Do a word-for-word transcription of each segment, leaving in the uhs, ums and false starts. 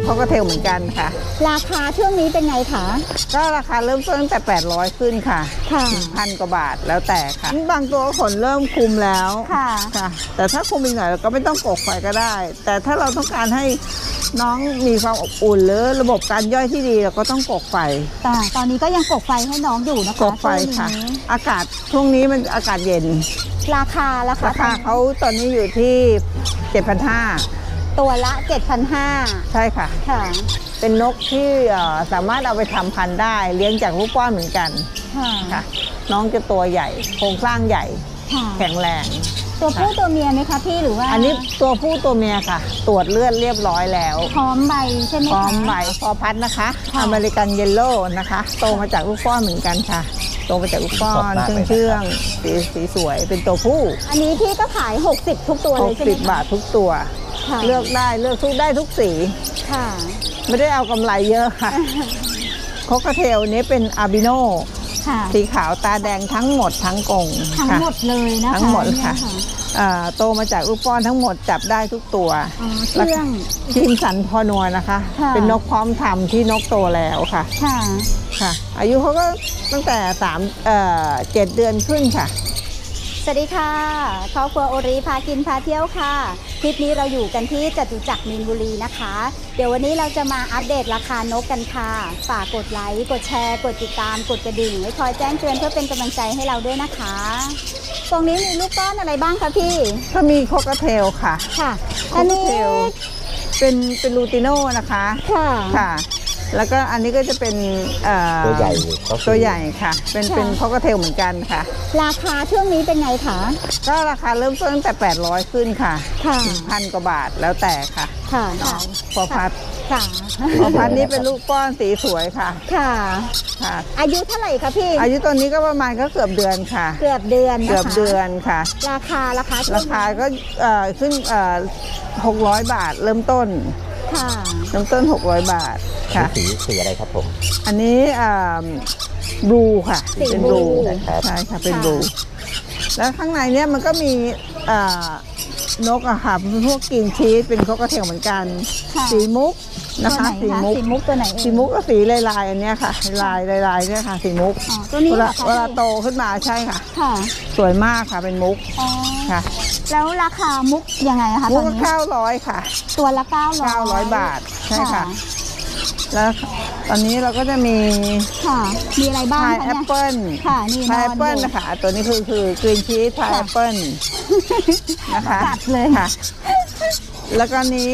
คอกเทลเหมือนกันค่ะราคาช่วงนี้เป็นไงคะก็ราคาเริ่มต้นตั้งแต่แปดร้อยขึ้นค่ะค่ะถึงพันกว่าบาทแล้วแต่ค่ะบางตัวขนเริ่มคุมแล้วค่ะค่ะแต่ถ้าคุมอีกหน่อยเราก็ไม่ต้องกกไฟก็ได้แต่ถ้าเราต้องการให้น้องมีความอบอุ่นหรือระบบการย่อยที่ดีเราก็ต้องกกไฟแต่ตอนนี้ก็ยังกกไฟให้น้องอยู่นะคะกกไฟค่ะอากาศช่วงนี้มันอากาศเย็นราคาราคาราคาเขาตอนนี้อยู่ที่ เจ็ดพันห้าร้อยตัวละ เจ็ดพันห้าร้อยใช่ค่ะค่ะเป็นนกที่สามารถเอาไปทำพันธุ์ได้เลี้ยงจากลูกป้อนเหมือนกันค่ะน้องจะตัวใหญ่โครงสร้างใหญ่แข็งแรงตัวผู้ตัวเมียไหมคะพี่หรือว่าอันนี้ตัวผู้ตัวเมียค่ะตรวจเลือดเรียบร้อยแล้วพร้อมใบใช่ไหมคะพร้อมใบพอพัดนะคะอเมริกันเยลโล่นะคะโตมาจากลูกป้อนเหมือนกันค่ะโตมาจากลูกป้อนเชื่องเชื่องสีสีสวยเป็นตัวผู้อันนี้พี่ก็ขายหกสิบทุกตัวเลยใช่ไหมหกสิบบาททุกตัวเลือกได้เลือกทุกได้ทุกสีค่ะไม่ได้เอากำไรเยอะค่ะคอกเทลนี้เป็นอาบิโนสีขาวตาแดงทั้งหมดทั้งกรงทั้งหมดเลยนะคะทั้งหมดค่ะโตมาจากลูกป้อนทั้งหมดจับได้ทุกตัวเชื่องคิมสันพอนัวนะคะเป็นนกพร้อมทำที่นกโตแล้วค่ะค่ะค่ะอายุเขาก็ตั้งแต่สามเอ่อเจ็ดเดือนขึ้นค่ะสวัสดีค่ะครอบครัวโอริพากินพาเที่ยวค่ะคลิปนี้เราอยู่กันที่จตุจักรมีนบุรีนะคะเดี๋ยววันนี้เราจะมาอัปเดตราคานกกันค่ะฝากกดไลค์กดแชร์กดติดตามกดกระดิ่งไว้คอยแจ้งเตือนเพื่อเป็นกำลังใจให้เราด้วยนะคะตรงนี้มีลูกก้อนอะไรบ้างคะพี่ก็มีคอกเทลค่ะค่ะอันนี้เป็นเป็นลูติโน่นะคะค่ะค่ะแล้วก็อันนี้ก็จะเป็นตัวใหญ่ตัวใหญ่ค่ะเป็นเป็นคอกเทลเหมือนกันค่ะราคาช่วงนี้เป็นไงคะก็ราคาเริ่มต้นตั้งแต่แปดร้อยขึ้นค่ะถึงพันกว่าบาทแล้วแต่ค่ะค่ะพอพัดค่ะพอพัดนี้เป็นลูกป้อนสีสวยค่ะค่ะค่ะอายุเท่าไหร่คะพี่อายุตอนนี้ก็ประมาณก็เกือบเดือนค่ะเกือบเดือนเกือบเดือนค่ะราคาราคาราคาก็ขึ้นหกร้อยบาทเริ่มต้นค่ะเริ่มต้นหกร้อยบาทค่ะสีสีอะไรครับผมอันนี้บลูค่ะเป็นบลูใช่ค่ะเป็นบลูแล้วข้างในเนี้ยมันก็มีนกอะค่ะพวกกินชีสเป็นคอกเทลเหมือนกันสีมุกนะคะสีมุกสีมุกตัวไหนสีมุกก็สีลายลายอันเนี้ยค่ะลายลายลายเนี่ยค่ะสีมุกตัวนี้เวลาโตขึ้นมาใช่ค่ะสวยมากค่ะเป็นมุกค่ะแล้วราคามุกยังไงคะมุกเก้าร้อยค่ะตัวละเก้าร้อยเก้าร้อยบาทใช่ค่ะแล้วตอนนี้เราก็จะมีค่ะมีอะไรบ้างคะเนี่ยพายแอปเปิ้ลค่ะนี่พายแอปเปิ้ลนะคะตัวนี้คือคือกรีนชีสพายแอปเปิ้ลนะคะจัดเลยค่ะแล้วก็นี้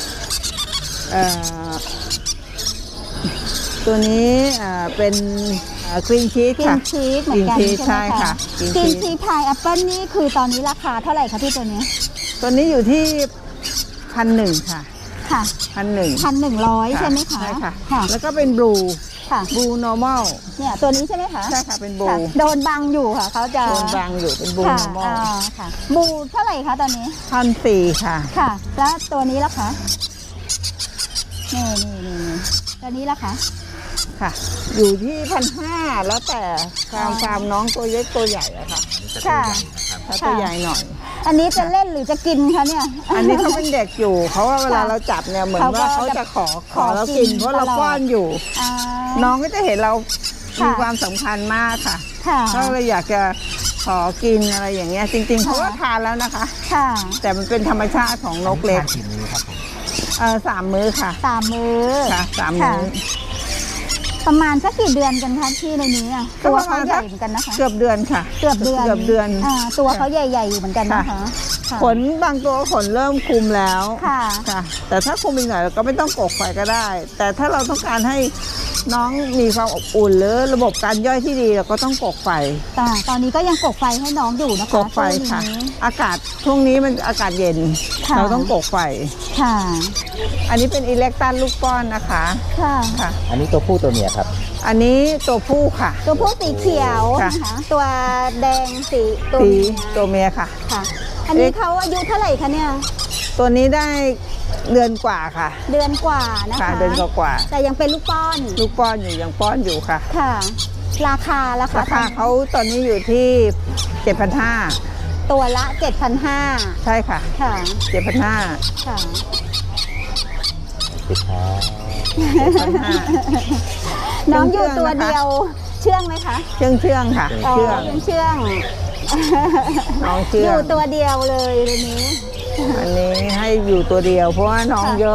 ตัวนี้เป็นกรีนชีสค่ะกรีนชีสเหมือนกันใช่ค่ะกรีนชีสพายแอปเปิ้ลนี่คือตอนนี้ราคาเท่าไหร่คะพี่ตัวนี้ตัวนี้อยู่ที่พันหนึ่งค่ะค่ะพันหนึ่งพันหนึ่งร้อยใช่ไหมคะใช่ค่ะแล้วก็เป็นบลูค่ะบลูนอร์มัลเนี่ยตัวนี้ใช่ไหมคะใช่ค่ะเป็นบลูโดนบังอยู่ค่ะเขาจะโดนบังอยู่เป็นบลูนอร์มัลค่ะบลูเท่าไหร่คะตอนนี้พันสี่ค่ะค่ะแล้วตัวนี้ล่ะคะนี่นี่นี่ตัวนี้ล่ะคะค่ะอยู่ที่พันห้าแล้วแต่ฟาร์มฟาร์มน้องตัวเล็กตัวใหญ่อะค่ะค่ะถ้าตัวใหญ่หน่อยอันนี้จะเล่นหรือจะกินคะเนี่ยอันนี้เขาเป็นเด็กอยู่เพราะว่าเวลาเราจับเนี่ยเหมือนว่าเขาจะขอขอเรากินเพราะเราป้อนอยู่น้องก็จะเห็นเรามีความสำคัญมากค่ะเขาเลยอยากจะขอกินอะไรอย่างเงี้ยจริงๆเขาก็ทานแล้วนะคะค่ะแต่มันเป็นธรรมชาติของนกเล็กเออสามมื้อค่ะสามมื้อค่ะสามมื้อประมาณสักกี่เดือนกันคะที่ในนี้อ่ะตัวเขาใหญ่เหมือนกันนะคะเกือบเดือนค่ะเกือบเดือนเกือบเดือนตัวเขาใหญ่ๆอยู่เหมือนกันนะคะขนบางตัวขนเริ่มคุมแล้วค่ะค่ะแต่ถ้าคุมอีกหน่อยเราก็ไม่ต้องกกไฟก็ได้แต่ถ้าเราต้องการให้น้องมีความอบอุ่นหรือระบบการย่อยที่ดีเราก็ต้องกกไฟแต่ตอนนี้ก็ยังกกไฟให้น้องอยู่นะคะกกไฟค่ะอากาศช่วงนี้มันอากาศเย็นเราต้องกกไฟค่ะอันนี้เป็นอิเล็กตันลูกป้อนนะคะค่ะค่ะอันนี้ตัวผู้ตัวเมียครับอันนี้ตัวผู้ค่ะตัวผู้สีเขียวนะคะตัวแดงสีตัวตัวเมียค่ะค่ะอันนี้เขาอายุเท่าไหร่คะเนี่ยตัวนี้ได้เดือนกว่าค่ะเดือนกว่านะคะเดือนกว่าแต่ยังเป็นลูกป้อนลูกป้อนอยู่ยังป้อนอยู่ค่ะค่ะราคาราคาราคาเขาตอนนี้อยู่ที่ เจ็ดพันห้าร้อยตัวละ เจ็ดพันห้าร้อยใช่ค่ะค่ะเจ็ดพันห้าร้อยค่ะสิครับน้องอยู่ตัวเดียวเชื่องไหมคะเชื่องเชื่องค่ะอ๋อเชื่องเป็นเชื่องน้องเชื่อองยู่ตัวเดียวเลยเดี๋ยวนี้อันนี้ให้อยู่ตัวเดียวเพราะว่าน้องเยอะ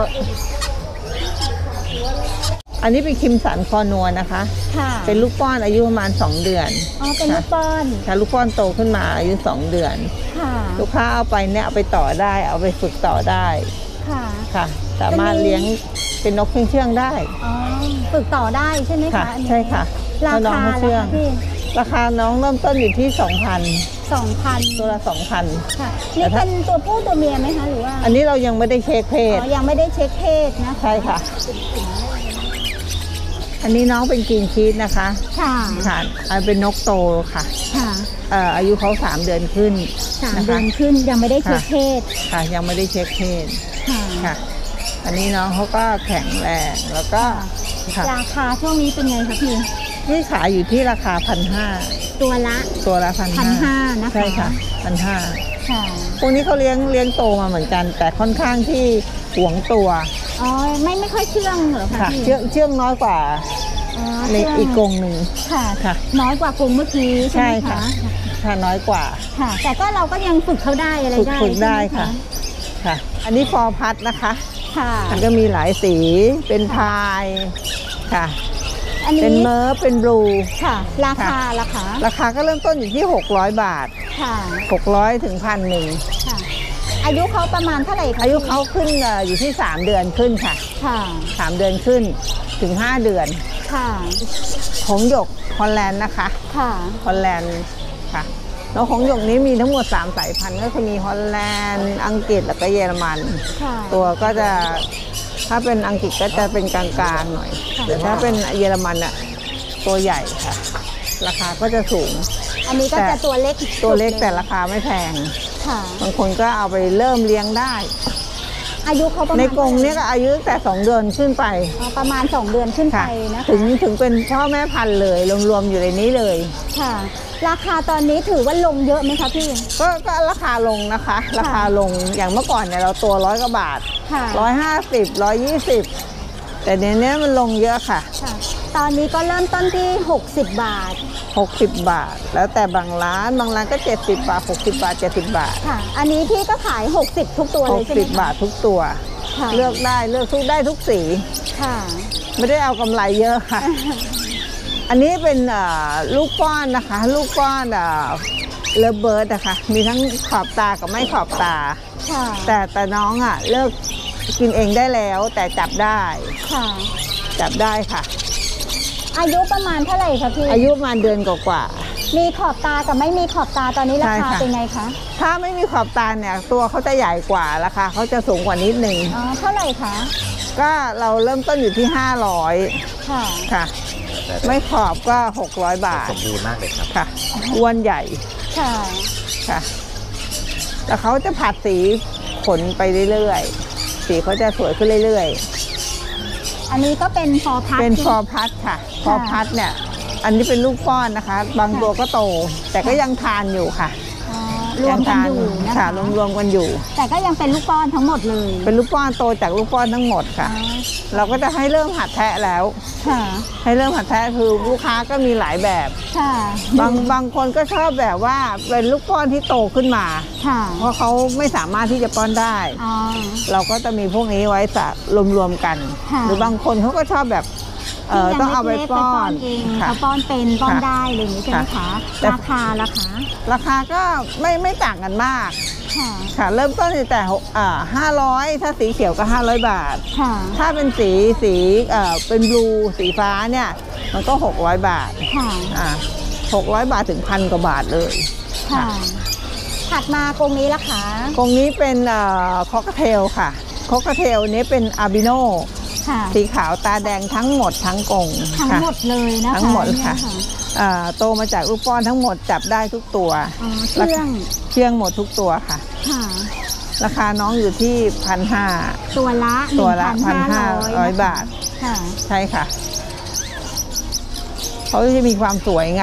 อันนี้เป็นคิมสันคอนัวนะคะค่ะเป็นลูกป้อนอายุประมาณสองเดือนอ๋อเป็นลูกป้อนถ้าลูกป้อนโตขึ้นมาอายุสองเดือนค่ะลูกค้าเอาไปเนี่ยเอาไปต่อได้ เอาไปฝึกต่อได้ค่ะค่ะ สามารถเลี้ยงเป็นนกเชื่องๆได้อ๋อฝึกต่อได้ใช่ไหมค่ะคะอันนี้ใช่ค่ะราถ้น้องคาเขาล่ะเชื่องคะพี่ราคาน้องเริ่มต้นอยู่ที่สองพันสองพันตัวละสองพันค่ะนี่เป็นตัวผู้ตัวเมียไหมคะหรือว่าอันนี้เรายังไม่ได้เช็คเพอ๋ศอยังไม่ได้เช็คเพศนะใช่ค่ะ อันนี้น้องเป็นกรีนชีสนะคะค่ะค่ะอันเป็นนกโตค่ะค่ะเอ่ออายุเขาสามเดือนขึ้นสามนะคะเดือนขึ้นยังไม่ได้เช็คเพศค่ะยังไม่ได้เช็คเพศค่ะค่ะ อันนี้น้องเขาก็แข็งแรงแล้วก็ค่ะราคาช่วงนี้เป็นไงคะพี่นี่ขายอยู่ที่ราคาพันห้าตัวละตัวละพันพันห้าห้านะคะใช่ค่ะพันห้าค่ะพวกนี้เขาเลี้ยงเลี้ยงโตมาเหมือนกัน แต่ค่อนข้างที่หวงตัวอ๋อไม่ไม่ค่อยเชื่องเหรอคะค่ะพี่เชื่องเชื่องน้อยกว่าอ๋อในเชื่งอีกกรงหนึ่งค่ะค่ะน้อยกว่ากรงเมื่อกี้ใช่ไหมใช่ค่ะคะค่ะน้อยกว่าค่ะ แต่ก็เราก็ยังฝึกเขาได้อะไรฝึกได้ฝึกได้ใช่หมค่ะค่ะ อันนี้ฟอร์พัดนะคะค่ะมันก็มีหลายสีเป็นพายค่ะอันนี้เป็นเมิร์ฟเป็นบลูค่ะ ราคาราคาราคาก็เริ่มต้นอยู่ที่หกร้อยบาทค่ะหกร้อยถึงพันหนึ่งค่ะ อายุเขาประมาณเท่าไหร่คะอายุเขาขึ้นเอ่ออยู่ที่สามเดือนขึ้นค่ะค่ะสามเดือนขึ้นถึงห้าเดือนค่ะหงส์หยกฮอลแลนด์นะคะค่ะฮอลแลนด์ค่ะแล้วหงส์หยกนี้มีทั้งหมดสามสายพันธุ์ก็คือมีฮอลแลนด์อังกฤษแล้วก็เยอรมันค่ะตัวก็จะถ้าเป็นอังกฤษก็จะเป็นกลางๆหน่อยค่ะแต่ถ้าเป็นเยอรมันอะตัวใหญ่ค่ะ ราคาก็จะสูงอันนี้ก็แต่จะตัวเล็กตัวเล็กสุดแต่ราคาไม่แพงค่ะบางคนก็เอาไปเริ่มเลี้ยงได้อายุเขาประมาณในกรงเนี้ยก็อายุตั้งแต่สองเดือนขึ้นไปอ๋อประมาณสองเดือนขึ้นไปค่ะนะคะถึงถึงเป็นพ่อแม่พันธุ์เลยรวมๆอยู่ในนี้เลยค่ะ ราคาตอนนี้ถือว่าลงเยอะไหมคะพี่ก็ก็ราคาลงนะคะ ราคาลงอย่างเมื่อก่อนเนี่ยเราตัวร้อยกว่าบาทค่ะร้อยห้าสิบร้อยยี่สิบแต่เดี๋ยวนี้มันลงเยอะค่ะค่ะ ตอนนี้ก็เริ่มต้นที่หกสิบบาทหกสิบบาท แล้วแต่บางร้านบางร้านก็เจ็ดสิบบาทหกสิบบาทเจ็ดสิบบาทค่ะ อันนี้พี่ก็ขายหกสิบทุกตัวหเลยกใช่ไหมสิบบาททุกตัวค่ะเลือกได้เลือกทุกได้ทุกสีค่ะไม่ได้เอากำไรเยอะค่ะ อันนี้เป็นเอ่อลูกป้อนนะคะ ลูกป้อนเอ่อเลิฟเบิร์ดนะคะมีทั้งขอบตากับไม่ขอบตาค่ะแต่แต่น้องอ่ะเลิกกินเองได้แล้วแต่จับได้ค่ะจับได้ค่ะอายุประมาณเท่าไหร่คะพี่อายุประมาณเดือนกว่ามีขอบตากับไม่มีขอบตาตอนนี้ราใช่คาค่ะเป็นไงคะๆถ้าไม่มีขอบตาเนี่ยตัวเขาจะใหญ่กว่าราคาเขาจะสูงกว่านิดนึงอ๋อ เท่าไหร่คะก็เราเริ่มต้นอยู่ที่ห้าร้อยค่ะค่ะ ไม่ขอบก็หกร้อยบาทสมบูรณ์มากเลยครับค่ะอ้วนใหญ่ค่ะค่ะแต่เขาจะผัดสีขนไปเรื่อยๆสีเขาจะสวยขึ้นเรื่อยๆอันนี้ก็เป็นฟอร์พัดเป็นฟอร์พัดค่ะ ฟอร์พัดเนี่ย อันนี้เป็นลูกป้อนนะคะ บางตัวก็โต แต่ก็ยังทานอยู่ค่ะอ๋อรวมกันอยู่นะค่ะคะรวมๆกันอยู่แต่ก็ยังเป็นลูกป้อนทั้งหมดเลยเป็นลูกป้อนโตจากลูกป้อนทั้งหมดค่ะอ๋อเราก็จะให้เริ่มหัดแทะแล้วค่ะให้เริ่มหัดแทะคือลูกค้าก็มีหลายแบบค่ะบางบางคนก็ชอบแบบว่าเป็นลูกป้อนที่โตขึ้นมาค่ะเพราะเขาไม่สามารถที่จะป้อนได้อ๋อเราก็จะมีพวกนี้ไว้สะรวมๆกันค่ะหรือบางคนเขาก็ชอบแบบเออที่ต้องเอาไปล็กๆป้อนเองค่ะเขาป้อนเป็นป้อนค่ะได้อะไรอย่างนี้ใช่ไหมคะค่ะแต่ราคาราคาราคาก็ไม่ไม่ต่างกันมากค่ะค่ะ เริ่มต้นตั้งแต่ห้าร้อยถ้าสีเขียวก็ห้าร้อยบาทค่ะถ้าเป็นสีสีเอ่อเป็นบลูสีฟ้าเนี่ยมันก็หกร้อยบาทค่ะอ่าหกร้อยบาทถึงพันกว่าบาทเลยค่ะ ถัดมากรงนี้ละคะกรงนี้เป็นเอ่อคอกเทลค่ะคอกเทลนี้เป็นอาบิโนค่ะสีขาวตาแดงทั้งหมดทั้งกรงทั้งค่ะหมดเลยนะคะทั้งหมดค่ะเนี่ยเอ่อโตมาจากลูกป้อนทั้งหมดจับได้ทุกตัวอ๋อเชื่องเชื่องหมดทุกตัวค่ะค่ะราคาน้องอยู่ที่พันห้าตัวละตัวละหพันงห้าร้อยนะคะบาทค่ะใช่ค่ะเขาจะมีความสวยไง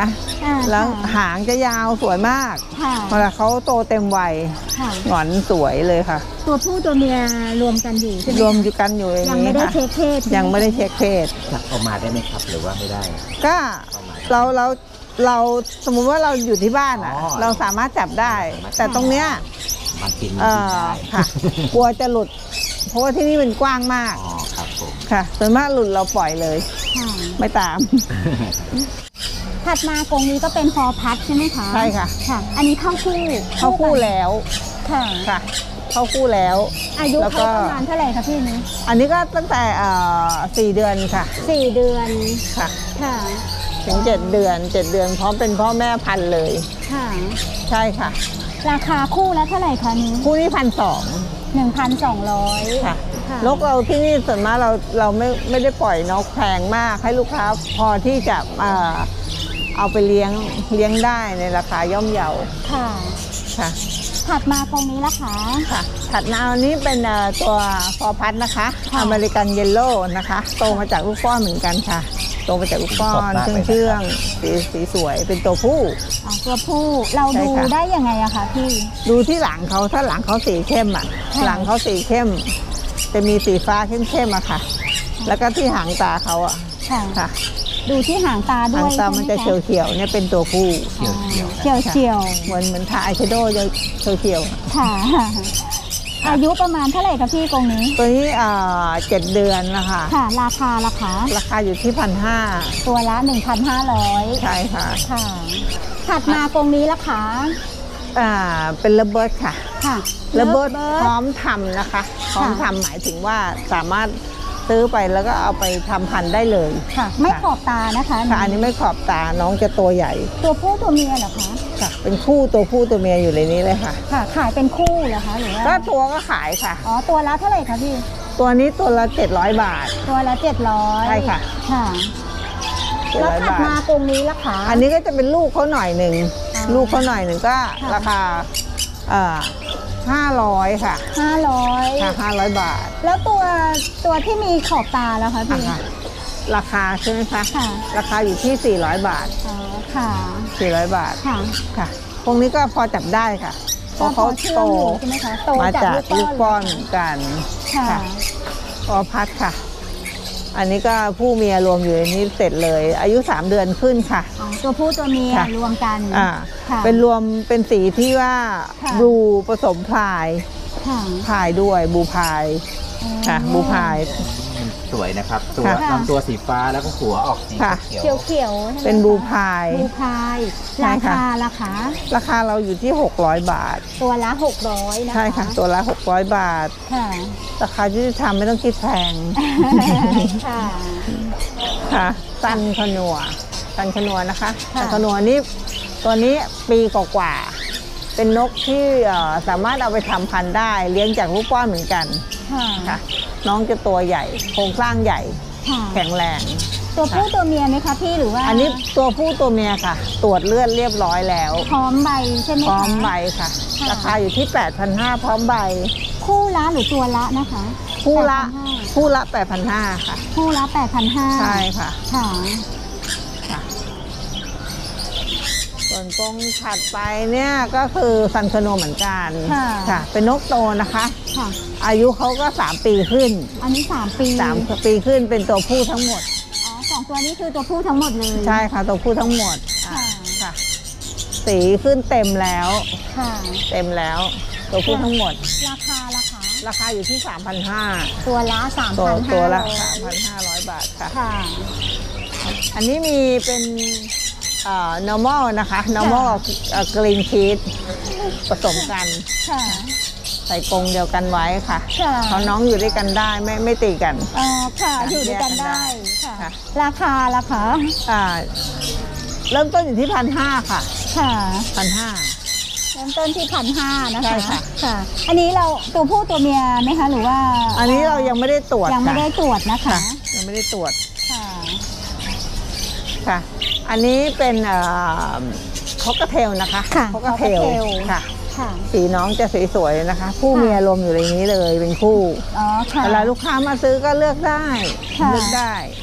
แล้วหางจะยาวสวยมากเวลาเขาโตเต็มวัยหงอนสวยเลยค่ะตัวผู้ตัวเมียรวมกันอยู่ใช่ไหมรวมอยู่กันอยู่อย่างนี้ค่ะยังไม่ได้เช็คเพศยังไม่ได้เช็คเพศจับออกมาได้ไหมครับหรือว่าไม่ได้ก็เราเราเราสมมุติว่าเราอยู่ที่บ้านอ่ะเราสามารถจับได้แต่ตรงเนี้ยมันกินเออค่ะกลัวจะหลุดเพราะว่าที่นี่มันกว้างมากอ๋อครับผมค่ะส่วนมากหลุดเราปล่อยเลยไม่ตามถัดมากรงนี้ก็เป็นพอพัดใช่ไหมคะใช่ค่ะค่ะอันนี้เข้าคู่เข้าคู่แล้วค่ะค่ะเข้าคู่แล้วอายุเขาประมาณเท่าไหร่คะพี่นี้อันนี้ก็ตั้งแต่สี่เดือนค่ะสี่เดือนค่ะค่ะถึงเจ็ดเดือนเจ็ดเดือนพร้อมเป็นพ่อแม่พันธุ์เลยค่ะใช่ค่ะราคาคู่แล้วเท่าไหร่คะนี้คู่นี้พันสองหนึ่งพันสองร้อยค่ะนกเราที่นี่ส่วนมากเราเราไม่ไม่ได้ปล่อยนกแพงมากให้ลูกค้าพอที่จะเอาไปเลี้ยงเลี้ยงได้ในราคาย่อมเยาค่ะค่ะถัดมาตรงนี้ละคะค่ะถัดมาอันนี้เป็นตัวฟอร์พัดนะคะอเมริกันเยลโล่นะคะโตมาจากลูกป้อนเหมือนกันค่ะโตมาจากลูกป้อนเชื่องเชื่องสีสีสวยเป็นตัวผู้ตัวผู้เราดูได้ยังไงอะคะพี่ดูที่หลังเขาถ้าหลังเขาสีเข้มอะหลังเขาสีเข้มจะมีสีฟ้าเข้มๆอะค่ะแล้วก็ที่หางตาเขาอะค่ะดูที่หางตาด้วยหางตามันจะเขียวๆเนี่ยเป็นตัวผู้เขียวเขียวเขียวเขียวเหมือนเหมือนทาอายแชโดว์จะเขียวๆค่ะอายุประมาณเท่าไหร่คะพี่กรงนี้ตัวนี้อ่าเจ็ดเดือนนะคะค่ะราคาราคาราคาอยู่ที่พันห้าตัวละหนึ่งพันห้าร้อยใช่ค่ะค่ะถัดมากรงนี้ละคะอ่าเป็นระเบิดค่ะค่ะระเบิดพร้อมทำนะคะพร้อมทำหมายถึงว่าสามารถซื้อไปแล้วก็เอาไปทำพันธุ์ได้เลยค่ะไม่ขอบตานะคะค่ะอันนี้ไม่ขอบตาน้องจะตัวใหญ่ตัวผู้ตัวเมียเหรอคะค่ะเป็นคู่ตัวผู้ตัวเมียอยู่ในนี้เลยค่ะค่ะขายเป็นคู่เหรอคะหรือว่าก็ตัวก็ขายค่ะอ๋อตัวละเท่าไหร่คะพี่ตัวนี้ตัวละเจ็ดร้อยบาทตัวละเจ็ดร้อยใช่ค่ะค่ะแล้วถัดมากรงนี้ละคะอันนี้ก็จะเป็นลูกเขาหน่อยหนึ่งลูกเขาหน่อยหนึ่งก็ราคาอ่าห้าร้อยค่ะห้าร้อยค่ะห้าร้อยบาทแล้วตัวตัวที่มีขอบตาแล้วคะพี่ราคาใช่ไหมคะค่ะราคาอยู่ที่สี่ร้อยบาทอ๋อค่ะสี่ร้อยบาทค่ะค่ะพวกนี้ก็พอจับได้ค่ะเพราะเขาโตใช่ไหมคะโตมาจากลูกป้อนกันค่ะพอพัดค่ะอันนี้ก็ผู้เมียรวมอยู่ในนี้เสร็จเลยอายุสามเดือนขึ้นค่ะตัวผู้ตัวเมียรวมกันอ่าเป็นรวมเป็นสีที่ว่าบลูผสมพลายพายด้วยบลูพายค่ะบลูพายสวยนะครับตัวลำตัวสีฟ้าแล้วก็หัวออกสีเขียวเขียวเป็นบลูพายบลูพายราคาราคาราคาเราอยู่ที่หกร้อยบาทตัวละหกร้อยนะคะใช่ค่ะตัวละหกร้อยบาทค่ะราคาที่ทำไม่ต้องคิดแพงค่ะค่ะซันขนัวซันขนัวนะคะซันขนัวนี่ตัวนี้ปีกว่าๆเป็นนกที่สามารถเอาไปทำพันธุ์ได้เลี้ยงจากลูกป้อนเหมือนกันค่ะน้องจะตัวใหญ่โครงสร้างใหญ่แข็งแรงตัวผู้ตัวเมียไหมคะพี่หรือว่าอันนี้ตัวผู้ตัวเมียค่ะตรวจเลือดเรียบร้อยแล้วพร้อมใบใช่ไหมคะพร้อมใบค่ะราคาอยู่ที่ แปดพันห้าร้อย พร้อมใบคู่ละหรือตัวละนะคะคู่ละคู่ละ แปดพันห้าร้อย ค่ะคู่ละ แปดพันห้าร้อยใช่ค่ะค่ะส่วนกรงถัดไปเนี่ยก็คือซันคโนเหมือนกันค่ะเป็นนกโตนะคะค่ะอายุเขาก็สามปีขึ้นอันนี้สามปีสามปีขึ้นเป็นตัวผู้ทั้งหมดอ๋อสองตัวนี้คือตัวผู้ทั้งหมดเลยใช่ค่ะตัวผู้ทั้งหมดค่ะค่ะสีขึ้นเต็มแล้วค่ะเต็มแล้วตัวผู้ทั้งหมดราคาราคาราคาอยู่ที่ สามพันห้าร้อยตัวละสามพันห้าร้อยตัวละ สามพันห้าร้อย บาทค่ะค่ะอันนี้มีเป็นnormal นะคะ normal กรีนชีสผสมกันใส่กรงเดียวกันไว้ค่ะเขาน้องอยู่ด้วยกันได้ไม่ไม่ตีกันอ๋อค่ะอยู่ด้วยกันได้ค่ะราคาราคาอ่าเริ่มต้นอยู่ที่พันห้าค่ะค่ะพันห้าเริ่มต้นที่พันห้านะคะค่ะอันนี้เราตัวผู้ตัวเมียไหมคะหรือว่าอันนี้เรายังไม่ได้ตรวจยังไม่ได้ตรวจนะคะยังไม่ได้ตรวจค่ะค่ะอันนี้เป็นคอกเทลนะคะคอกเทลค่ะสีน้องจะสวยๆนะคะผู้เมียรวมอยู่ในนี้เลยเป็นคู่เวลาลูกค้ามาซื้อก็เลือกได้เลือกได้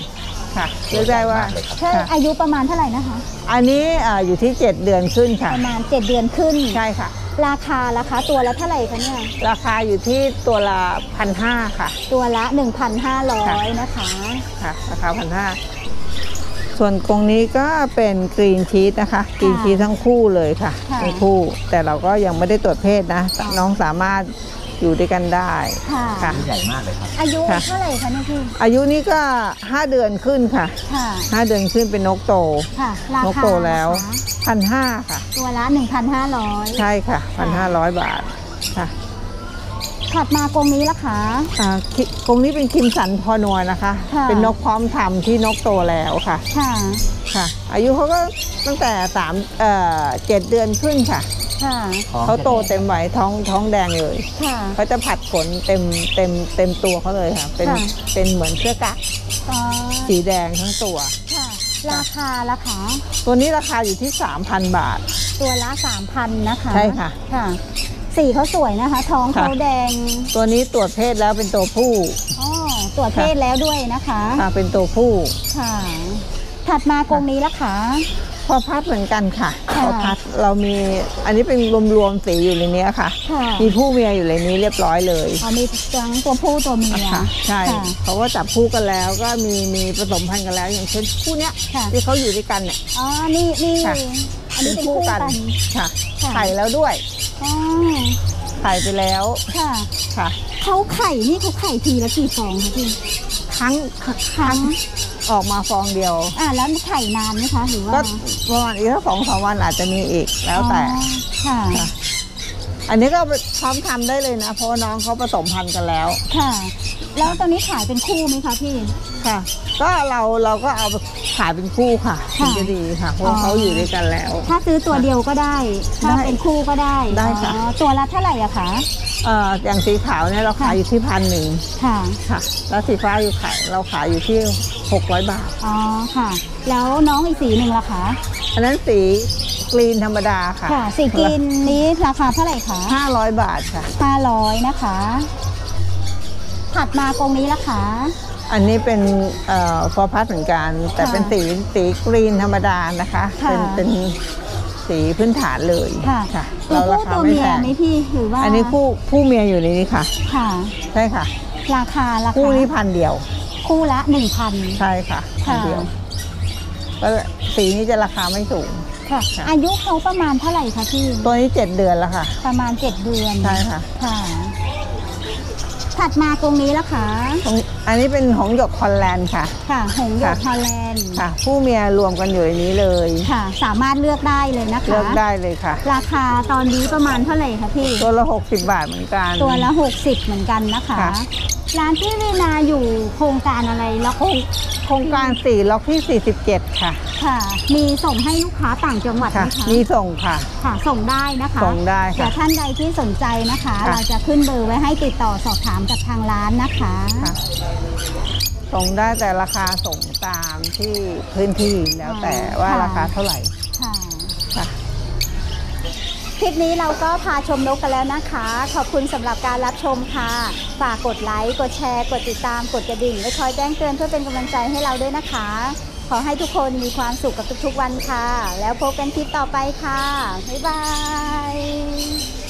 ค่ะเลือกได้ว่าใช่อายุประมาณเท่าไหร่นะคะอันนี้อยู่ที่เจ็ดเดือนขึ้นค่ะประมาณเจ็ดเดือนขึ้นใช่ค่ะราคาราคาตัวละเท่าไหร่คะเนี่ยราคาอยู่ที่ตัวละพันห้าค่ะตัวละ หนึ่งพันห้าร้อย นะคะค่ะราคาพันห้าส่วนกรงนี้ก็เป็นกรีนชีสนะคะกรีนชีสทั้งคู่เลยค่ะทั้งคู่แต่เราก็ยังไม่ได้ตรวจเพศนะน้องสามารถอยู่ด้วยกันได้ค่ะใหญ่มากเลยครับอายุเท่าไหร่คะเนี่ยพี่อายุนี้ก็ห้าเดือนขึ้นค่ะห้าเดือนขึ้นเป็นนกโตนกโตแล้วพันห้าค่ะตัวละหนึ่งพันห้าร้อยใช่ค่ะพันห้าร้อยบาทค่ะถัดมากรงนี้ละคะอ่ากรงนี้เป็นคิมสันพอนัวนะคะเป็นนกพร้อมทำที่นกโตแล้วค่ะค่ะค่ะอายุเขาก็ตั้งแต่สามเอ่อเจ็ดเดือนขึ้นค่ะเขาโตเต็มวัยท้องท้องแดงเลยเขาจะผัดขนเต็มเต็มเต็มตัวเขาเลยค่ะเป็นเป็นเหมือนเสื้อกั๊กสีแดงทั้งตัวราคาราคาตัวนี้ราคาอยู่ที่ สามพัน บาทตัวละ สามพัน นะคะใช่ค่ะค่ะสีเขาสวยนะคะท้องเขาแดงตัวนี้ตรวจเพศแล้วเป็นตัวผู้อ๋อตรวจเพศแล้วด้วยนะคะค่ะเป็นตัวผู้ค่ะถัดมากรงนี้ละคะพอพัดเหมือนกันค่ะพอพัดเรามีอันนี้เป็นรวมๆสีอยู่ในนี้ค่ะมีผู้เมียอยู่ในนี้เรียบร้อยเลยอ๋อมีทั้งตัวผู้ตัวเมียใช่เขาก็จับคู่กันแล้วก็มีมีผสมพันธุ์กันแล้วอย่างเช่นคู่เนี้ยที่เขาอยู่ด้วยกันเนี่ยอ๋อนี่นี่อันนี้เป็นคู่กันค่ะไข่แล้วด้วยไข่ไปแล้วค่ะค่ะเขาไข่นี่เขาไข่ทีละกี่ฟองคะพี่ครั้งครั้งออกมาฟองเดียวอ่าแล้วไข่นานไหมคะหรือว่าก็ประมาณอีกสักสองสามวันอาจจะมีอีกแล้วแต่ค่ะอันนี้ก็พร้อมทำได้เลยนะเพราะน้องเขาผสมพันธุ์กันแล้วค่ะแล้วตอนนี้ขายเป็นคู่ไหมคะพี่ค่ะก็เราเราก็เอาขายเป็นคู่ค่ะถึงจะดีค่ะเพราะเขาอยู่ด้วยกันแล้วถ้าซื้อตัวเดียวก็ได้ถ้าเป็นคู่ก็ได้ได้ค่ะตัวละเท่าไหร่อะคะเอ่ออย่างสีขาวเนี่ยเราขายอยู่ที่พันหนึ่งค่ะค่ะแล้วสีฟ้าอยู่ขายเราขายอยู่ที่หกร้อยบาทอ๋อค่ะแล้วน้องอีกสีหนึ่งล่ะคะอันนั้นสีกรีนธรรมดาค่ะค่ะสีกรีนนี้ราคาเท่าไหร่คะห้าร้อยบาทค่ะห้าร้อยนะคะถัดมากรงนี้ล่ะคะอันนี้เป็นเอ่อฟอร์พัสเหมือนกันแต่เป็นสีสีกรีนธรรมดานะคะเป็นเป็นสีพื้นฐานเลยค่ะเราราคาไม่แพงนี่พี่หรือว่าอันนี้คู่ผู้เมียอยู่ในนี้ค่ะค่ะใช่ค่ะราคาราคาคู่นี้พันเดียวคู่ละหนึ่งพันใช่ค่ะพันเดียวก็สีนี้จะราคาไม่สูงค่ะอายุเขาประมาณเท่าไหร่คะพี่ตัวนี้เจ็ดเดือนแล้วค่ะประมาณเจ็ดเดือนใช่ค่ะค่ะถัดมาตรงนี้แล้วค่ะอันนี้เป็นหงส์หยกฮอลแลนด์ค่ะค่ะหงส์หยกฮอลแลนด์ค่ะผู้เมียรวมกันอยู่ในนี้เลยค่ะสามารถเลือกได้เลยนะคะเลือกได้เลยค่ะราคาตอนนี้ประมาณเท่าไหร่คะพี่ตัวละหกสิบบาทเหมือนกันตัวละหกสิบเหมือนกันนะคะร้านที่วีนาอยู่โครงการอะไรล็อกโครงการสี่ล็อกที่สี่สิบเจ็ดค่ะค่ะมีส่งให้ลูกค้าต่างจังหวัดไหมคะมีส่งค่ะค่ะส่งได้นะคะส่งได้ค่ะแต่ท่านใดที่สนใจนะคะเราจะขึ้นเบอร์ไว้ให้ติดต่อสอบถามกับทางร้านนะคะส่งได้แต่ราคาส่งตามที่พื้นที่แล้วแต่ว่าราคาเท่าไหร่ค่ะค่ะคลิปนี้เราก็พาชมนกกันแล้วนะคะขอบคุณสำหรับการรับชมค่ะฝากกดไลค์กดแชร์กดติดตามกดกระดิ่งและคอยแจ้งเตือนเพื่อเป็นกำลังใจให้เราด้วยนะคะขอให้ทุกคนมีความสุขกับทุกๆวันค่ะแล้วพบกันคลิปต่อไปค่ะบ๊ายบาย